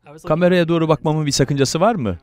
Kameraya doğru bakmamın bir sakıncası var mı?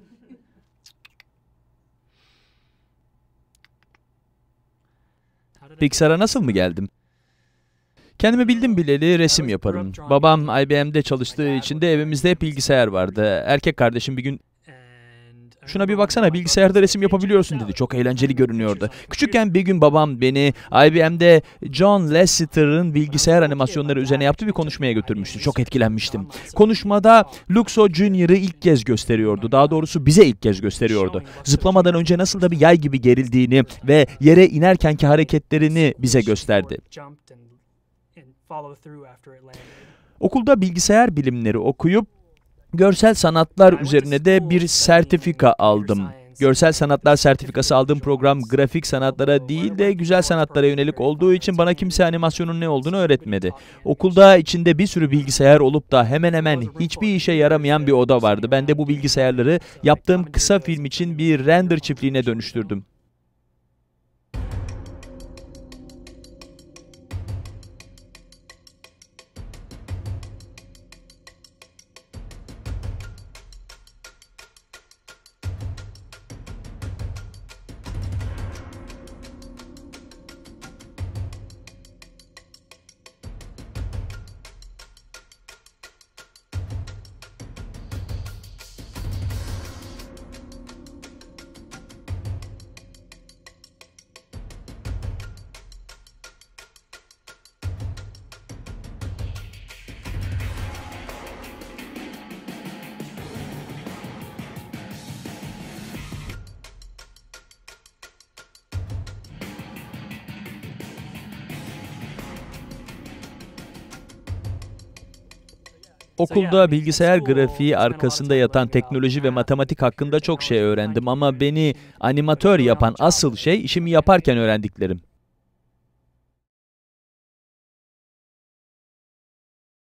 Pixar'a nasıl mı geldim? Kendimi bildim bileli resim yaparım. Babam IBM'de çalıştığı için de evimizde hep bilgisayar vardı. Erkek kardeşim bir gün "Şuna bir baksana, bilgisayarda resim yapabiliyorsun," dedi. Çok eğlenceli görünüyordu. Küçükken bir gün babam beni IBM'de John Lasseter'ın bilgisayar animasyonları üzerine yaptığı bir konuşmaya götürmüştü. Çok etkilenmiştim. Konuşmada Luxo Junior'ı ilk kez gösteriyordu. Daha doğrusu bize ilk kez gösteriyordu. Zıplamadan önce nasıl da bir yay gibi gerildiğini ve yere inerkenki hareketlerini bize gösterdi. Okulda bilgisayar bilimleri okuyup görsel sanatlar üzerine de bir sertifika aldım. Görsel sanatlar sertifikası aldığım program grafik sanatlara değil de güzel sanatlara yönelik olduğu için bana kimse animasyonun ne olduğunu öğretmedi. Okulda içinde bir sürü bilgisayar olup da hemen hemen hiçbir işe yaramayan bir oda vardı. Ben de bu bilgisayarları yaptığım kısa film için bir render çiftliğine dönüştürdüm. Okulda bilgisayar grafiği arkasında yatan teknoloji ve matematik hakkında çok şey öğrendim ama beni animatör yapan asıl şey işimi yaparken öğrendiklerim.